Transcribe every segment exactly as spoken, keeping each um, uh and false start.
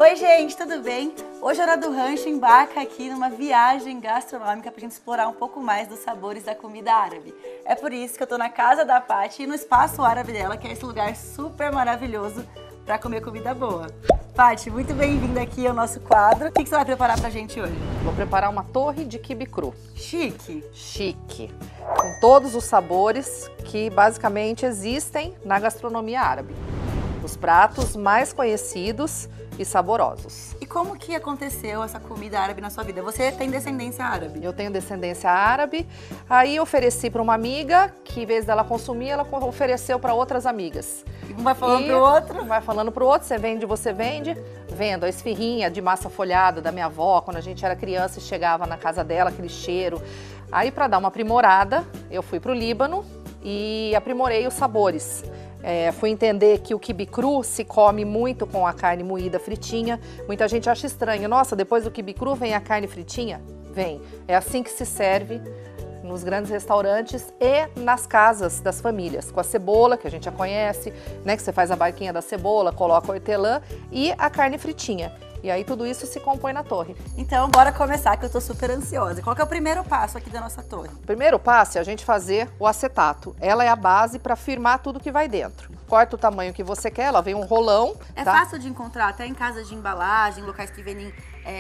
Oi gente, tudo bem? Hoje a Hora do Rancho embarca aqui numa viagem gastronômica pra gente explorar um pouco mais dos sabores da comida árabe. É por isso que eu tô na casa da Paty e no espaço árabe dela, que é esse lugar super maravilhoso pra comer comida boa. Paty, muito bem-vinda aqui ao nosso quadro. O que você vai preparar pra gente hoje? Vou preparar uma torre de quibe cru. Chique! Chique! Com todos os sabores que basicamente existem na gastronomia árabe. Os pratos mais conhecidos e saborosos. E como que aconteceu essa comida árabe na sua vida? Você tem descendência árabe? Eu tenho descendência árabe, aí ofereci para uma amiga, que em vez dela consumir, ela ofereceu para outras amigas. E um vai falando e pro outro? Vai falando pro outro, você vende, você vende. Vendo a esfirrinha de massa folhada da minha avó, quando a gente era criança e chegava na casa dela, aquele cheiro. Aí, para dar uma aprimorada, eu fui pro Líbano e aprimorei os sabores. É, fui entender que o quibe cru se come muito com a carne moída fritinha. Muita gente acha estranho. Nossa, depois do quibe cru vem a carne fritinha? Vem. É assim que se serve nos grandes restaurantes e nas casas das famílias. Com a cebola, que a gente já conhece, né? Que você faz a barquinha da cebola, coloca o hortelã e a carne fritinha. E aí tudo isso se compõe na torre. Então bora começar, que eu tô super ansiosa. Qual que é o primeiro passo aqui da nossa torre? O primeiro passo é a gente fazer o acetato. Ela é a base para firmar tudo que vai dentro. Corta o tamanho que você quer, ela vem um rolão. É tá? fácil de encontrar, até em casas de embalagem, locais que vendem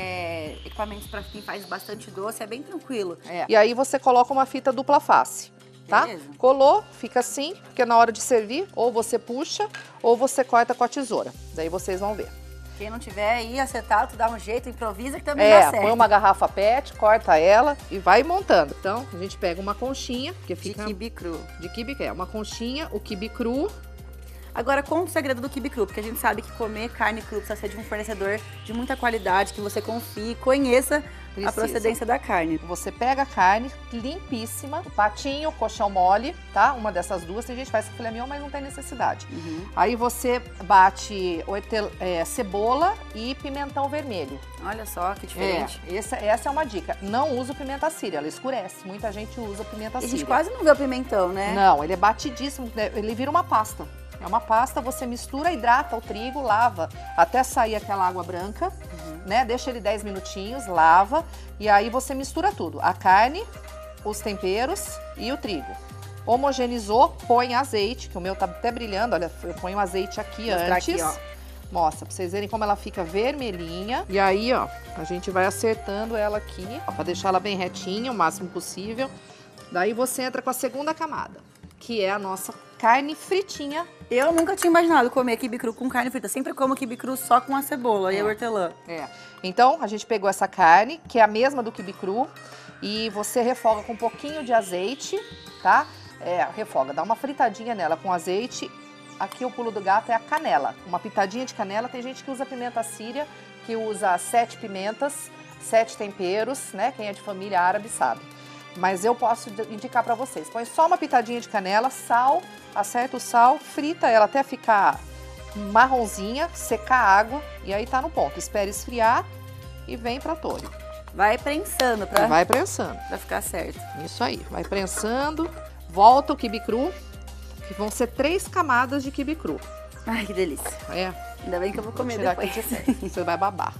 é, equipamentos para quem faz bastante doce, é bem tranquilo. É. E aí você coloca uma fita dupla face. Tá? Beleza. Colou, fica assim, porque na hora de servir, ou você puxa, ou você corta com a tesoura. Daí vocês vão ver. Quem não tiver aí acetato, dá um jeito, improvisa que também é, dá certo. Põe uma garrafa pet, corta ela e vai montando. Então, a gente pega uma conchinha, que fica... De quibe cru. De quibe, é uma conchinha, o quibe cru. Agora, conta o segredo do quibe cru, porque a gente sabe que comer carne cru precisa ser de um fornecedor de muita qualidade, que você confie e conheça Precisa. a procedência da carne. Você pega a carne limpíssima, o patinho, o colchão mole, tá? Uma dessas duas, tem gente que faz com filé mignon, mas não tem necessidade. Uhum. Aí você bate hortel, é, cebola e pimentão vermelho. Olha só que diferente. É, essa, essa é uma dica. Não usa o pimenta síria, ela escurece. Muita gente usa pimenta síria. A gente quase não vê o pimentão, né? Não, ele é batidíssimo, ele vira uma pasta. É uma pasta, você mistura, hidrata o trigo, lava até sair aquela água branca, uhum. né? Deixa ele dez minutinhos, lava e aí você mistura tudo. A carne, os temperos e o trigo. Homogeneizou, põe azeite, que o meu tá até brilhando, olha, eu ponho azeite aqui Mostrar antes. Aqui, ó. Mostra, pra vocês verem como ela fica vermelhinha. E aí, ó, a gente vai acertando ela aqui, ó, pra deixar ela bem retinha, o máximo possível. Daí você entra com a segunda camada, que é a nossa carne fritinha. Eu nunca tinha imaginado comer quibe cru com carne frita. Sempre como quibe cru só com a cebola é. e a hortelã. É. Então, a gente pegou essa carne, que é a mesma do quibe cru, e você refoga com um pouquinho de azeite, tá? É, refoga, dá uma fritadinha nela com azeite. Aqui o pulo do gato é a canela. Uma pitadinha de canela. Tem gente que usa pimenta síria, que usa sete pimentas, sete temperos, né? Quem é de família árabe sabe. Mas eu posso indicar para vocês. Põe só uma pitadinha de canela, sal, acerta o sal, frita ela até ficar marronzinha, secar a água e aí tá no ponto. Espere esfriar e vem pra torre. Vai prensando pra... Vai prensando. Pra ficar certo. Isso aí, vai prensando, volta o quibe cru, que vão ser três camadas de quibe cru. Ai, que delícia. É. Ainda bem que eu vou comer vou depois. Aqui de você vai babar.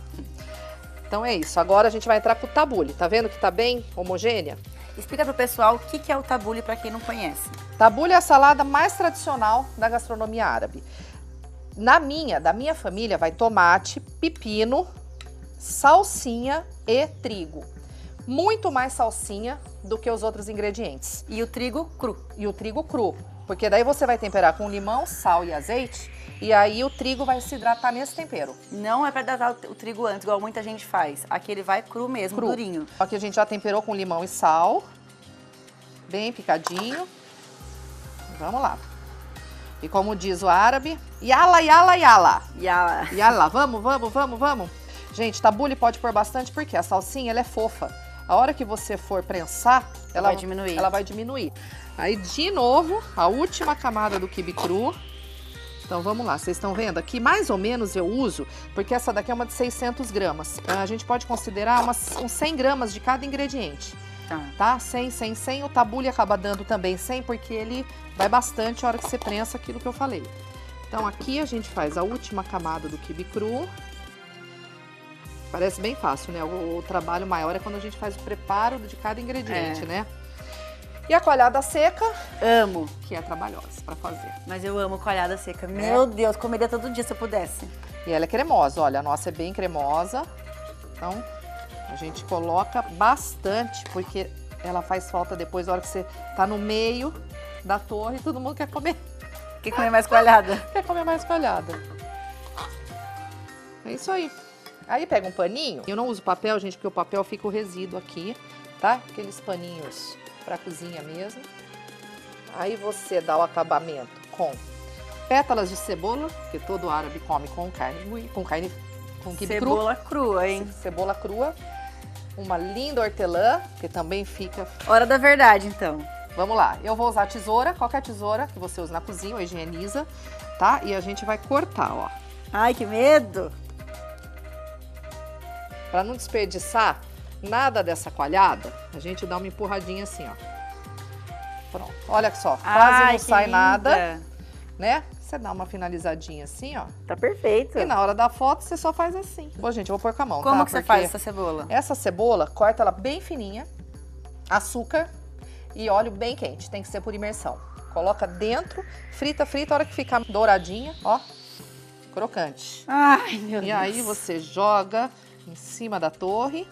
Então é isso, agora a gente vai entrar com o tabule. Tá vendo que tá bem homogênea? Explica pro pessoal o que, que é o tabule para quem não conhece. Tabule é a salada mais tradicional da gastronomia árabe. Na minha, da minha família, vai tomate, pepino, salsinha e trigo. Muito mais salsinha do que os outros ingredientes. E o trigo cru. E o trigo cru. Porque daí você vai temperar com limão, sal e azeite. E aí o trigo vai se hidratar nesse tempero. Não é para hidratar o trigo antes, igual muita gente faz. Aqui ele vai cru mesmo, cru. durinho. Aqui a gente já temperou com limão e sal. Bem picadinho. Vamos lá. E como diz o árabe, yala, yala, yala. Yala. Yala, vamos, vamos, vamos, vamos. Gente, tabule pode pôr bastante porque a salsinha ela é fofa. A hora que você for prensar, ela vai diminuir. Ela vai diminuir. Aí, de novo, a última camada do quibe cru. Então, vamos lá. Vocês estão vendo aqui? Mais ou menos eu uso, porque essa daqui é uma de seiscentos gramas. A gente pode considerar umas, uns cem gramas de cada ingrediente. Tá. Tá? cem, cem, cem. O tabule acaba dando também cem, porque ele vai bastante a hora que você prensa aquilo que eu falei. Então, aqui a gente faz a última camada do quibe cru. Parece bem fácil, né? O, o trabalho maior é quando a gente faz o preparo de cada ingrediente, É. né? E a coalhada seca, Amo. que é trabalhosa pra fazer. Mas eu amo coalhada seca. Meu Deus, comeria todo dia se eu pudesse. E ela é cremosa, olha, a nossa é bem cremosa. Então, a gente coloca bastante, porque ela faz falta depois, na hora que você tá no meio da torre, todo mundo quer comer. Quer comer mais coalhada? Quer comer mais coalhada. É isso aí. Aí pega um paninho. Eu não uso papel, gente, porque o papel fica o resíduo aqui, tá? Aqueles paninhos pra cozinha mesmo. Aí você dá o acabamento com pétalas de cebola, que todo árabe come com carne, com carne, com quibe cru. Cebola crua, hein? Cebola crua. Uma linda hortelã, que também fica... Hora da verdade, então. Vamos lá, eu vou usar tesoura, qualquer tesoura que você usa na cozinha, ou higieniza, tá? E a gente vai cortar, ó. Ai, que medo! Pra não desperdiçar nada dessa coalhada, a gente dá uma empurradinha assim, ó. Pronto, olha só, quase Ai, não que sai linda. nada, né? Você dá uma finalizadinha assim, ó. Tá perfeito. E na hora da foto, você só faz assim. Bom, gente, eu vou pôr com a mão, Como tá? que você Porque faz essa cebola? essa cebola, corta ela bem fininha, açúcar e óleo bem quente, tem que ser por imersão. Coloca dentro, frita, frita, a hora que ficar douradinha, ó, crocante. Ai, meu E Deus. aí você joga em cima da torre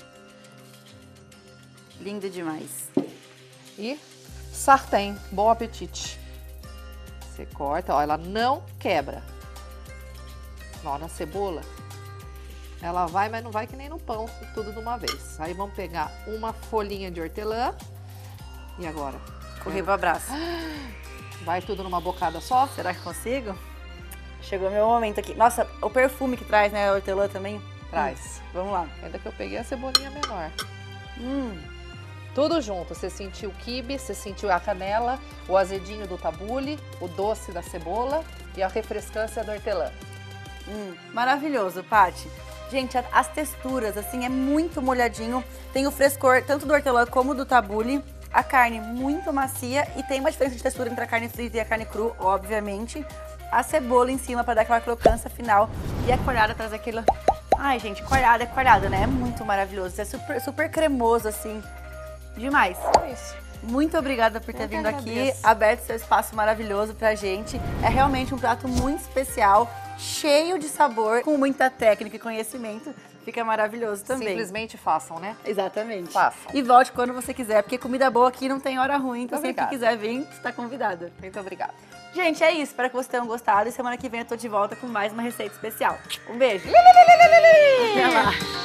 Lindo demais. e sartém, bom apetite. Você corta, ó, ela não quebra. Ó, na cebola, ela vai, mas não vai que nem no pão, tudo de uma vez. Aí vamos pegar uma folhinha de hortelã. E agora? Correr pro abraço. Vai tudo numa bocada só? Será que consigo? Chegou meu momento aqui. Nossa, o perfume que traz, né? A hortelã também. Traz. Hum, vamos lá. Ainda que eu peguei a cebolinha menor. Hum. Tudo junto. Você sentiu o quibe, você sentiu a canela, o azedinho do tabule, o doce da cebola e a refrescância da hortelã. Hum, maravilhoso, Paty. Gente, a- as texturas, assim, é muito molhadinho. Tem o frescor tanto do hortelã como do tabule. A carne muito macia e tem uma diferença de textura entre a carne frita e a carne cru, obviamente. A cebola em cima para dar aquela crocância final. E a coalhada traz aquilo... Ai, gente, coalhada é coalhada, né? É muito maravilhoso. É super, super cremoso, assim. Demais. É isso. Muito obrigada por ter Eu que vindo aqui, agradeço. aberto seu espaço maravilhoso pra gente. É realmente um prato muito especial, cheio de sabor, com muita técnica e conhecimento. Fica maravilhoso também. Simplesmente façam, né? Exatamente. Façam. E volte quando você quiser, porque comida boa aqui não tem hora ruim, então sempre que Obrigada. quiser vir, está convidada. Muito obrigada. Gente, é isso. Espero que vocês tenham gostado e semana que vem eu tô de volta com mais uma receita especial. Um beijo. Até lá.